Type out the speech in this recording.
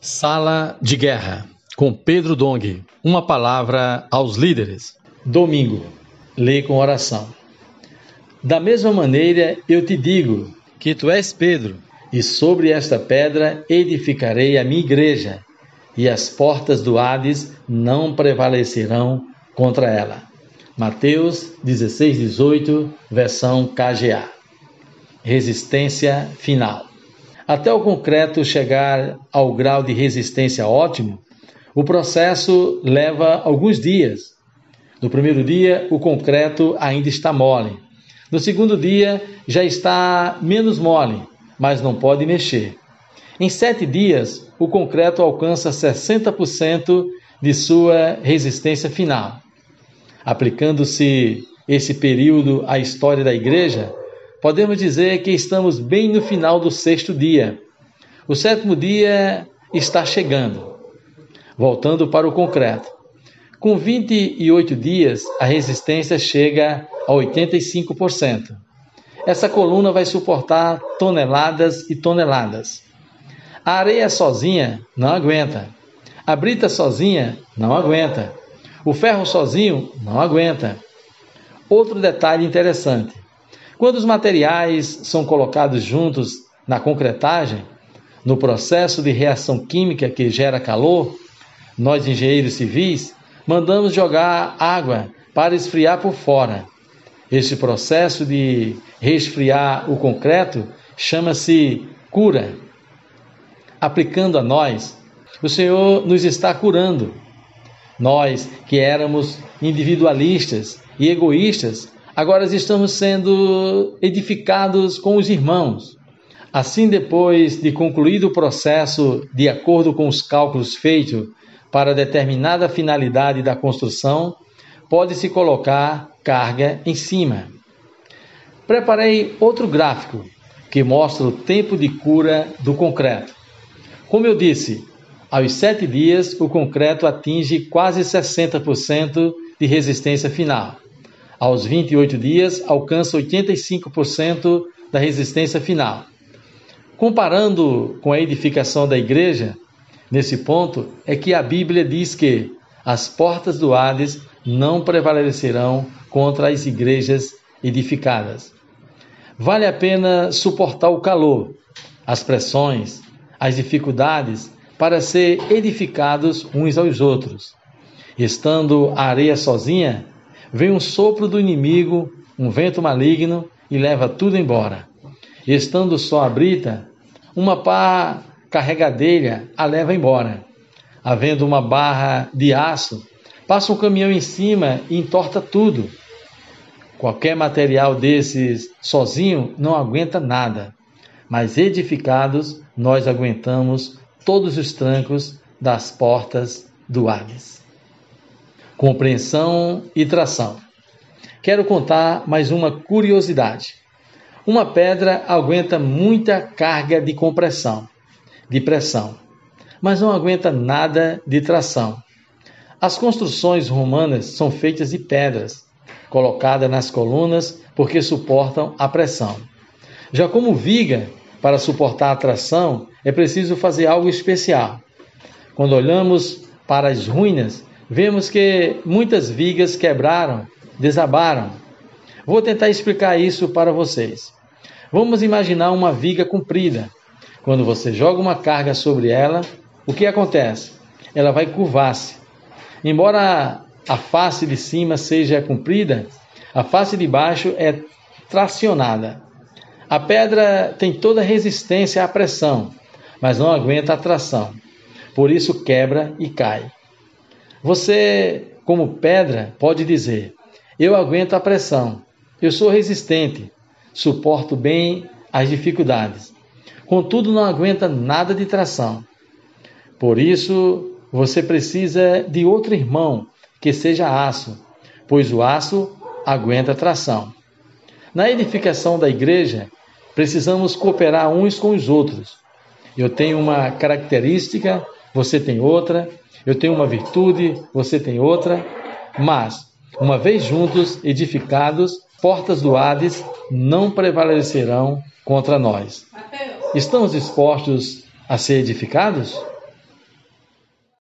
Sala de Guerra, com Pedro Dong. Uma palavra aos líderes. Domingo, lê com oração. Da mesma maneira eu te digo que tu és Pedro, e sobre esta pedra edificarei a minha igreja, e as portas do Hades não prevalecerão contra ela. Mateus 16:18, versão KGA. Resistência final. Até o concreto chegar ao grau de resistência ótimo, o processo leva alguns dias. No primeiro dia, o concreto ainda está mole. No segundo dia, já está menos mole, mas não pode mexer. Em 7 dias, o concreto alcança 60% de sua resistência final. Aplicando-se esse período à história da igreja, podemos dizer que estamos bem no final do 6º dia. O 7º dia está chegando. Voltando para o concreto. Com 28 dias, a resistência chega a 85%. Essa coluna vai suportar toneladas e toneladas. A areia sozinha não aguenta. A brita sozinha não aguenta. O ferro sozinho não aguenta. Outro detalhe interessante. Quando os materiais são colocados juntos na concretagem, no processo de reação química que gera calor, nós engenheiros civis mandamos jogar água para esfriar por fora. Este processo de resfriar o concreto chama-se cura. Aplicando a nós, o Senhor nos está curando. Nós que éramos individualistas e egoístas, agora estamos sendo edificados com os irmãos. Assim, depois de concluído o processo de acordo com os cálculos feitos para determinada finalidade da construção, pode-se colocar carga em cima. Preparei outro gráfico que mostra o tempo de cura do concreto. Como eu disse, aos 7 dias o concreto atinge quase 60% de resistência final. Aos 28 dias, alcança 85% da resistência final. Comparando com a edificação da igreja, nesse ponto é que a Bíblia diz que as portas do Hades não prevalecerão contra as igrejas edificadas. Vale a pena suportar o calor, as pressões, as dificuldades para ser edificados uns aos outros. Estando a areia sozinha, vem um sopro do inimigo, um vento maligno e leva tudo embora. Estando só a brita, uma pá carregadeira a leva embora. Havendo uma barra de aço, passa um caminhão em cima e entorta tudo. Qualquer material desses sozinho não aguenta nada, mas edificados nós aguentamos todos os trancos das portas do Hades. Compreensão e tração. Quero contar mais uma curiosidade. Uma pedra aguenta muita carga de compressão, de pressão, mas não aguenta nada de tração. As construções romanas são feitas de pedras, colocadas nas colunas porque suportam a pressão. Já como viga, para suportar a tração, é preciso fazer algo especial. Quando olhamos para as ruínas, vemos que muitas vigas quebraram, desabaram. Vou tentar explicar isso para vocês. Vamos imaginar uma viga comprida. Quando você joga uma carga sobre ela, o que acontece? Ela vai curvar-se. Embora a face de cima seja comprida, a face de baixo é tracionada. A pedra tem toda a resistência à pressão, mas não aguenta a tração. Por isso quebra e cai. Você, como pedra, pode dizer: eu aguento a pressão, eu sou resistente, suporto bem as dificuldades. Contudo, não aguenta nada de tração. Por isso, você precisa de outro irmão que seja aço, pois o aço aguenta a tração. Na edificação da igreja, precisamos cooperar uns com os outros. Eu tenho uma característica, você tem outra. Eu tenho uma virtude, você tem outra, mas, uma vez juntos, edificados, portas do Hades não prevalecerão contra nós. Estamos dispostos a ser edificados?